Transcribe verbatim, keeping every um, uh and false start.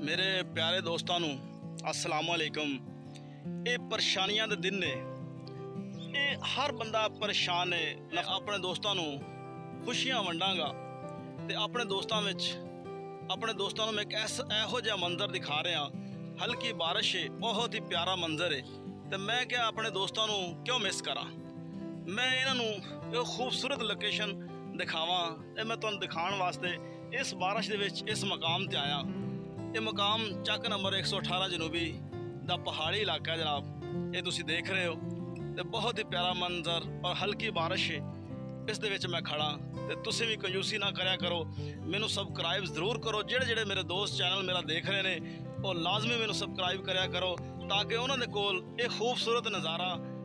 मेरे प्यारे दोस्तों नू अस्सलाम वालेकुम। ये परेशानियां दे दिन ने, ये हर बंदा परेशान है। मैं अपने दोस्तों नू खुशियां वंडांगा ते अपने दोस्तों विच अपने दोस्तों नू मैं एक ऐसा एहो जिहा मंजर दिखा रहा। हल्की बारिश है, बहुत ही प्यारा मंजर है। तो मैं क्या अपने दोस्तों नू क्यों मिस करा। मैं इन्हों ये खूबसूरत लोकेशन दिखावा, मैं तुहानू दिखाने वास्ते इस बारिश दे विच इस मकाम ते आया। ये मकाम चक नंबर एक सौ अठारह जनूबी दा पहाड़ी इलाका है जनाब, ये तुसी देख रहे हो। तो बहुत ही प्यारा मंजर और हल्की बारिश है, इस दे विच मैं खड़ा। तो तुसी भी कंजूसी ना करया करो, मैनू सबसक्राइब जरूर करो। जेड़े जेड़े मेरे दोस्त चैनल मेरा देख रहे हैं वो लाजमी मैनू सबसक्राइब करया करो, ताकि उन्होंने कोल ये खूबसूरत नज़ारा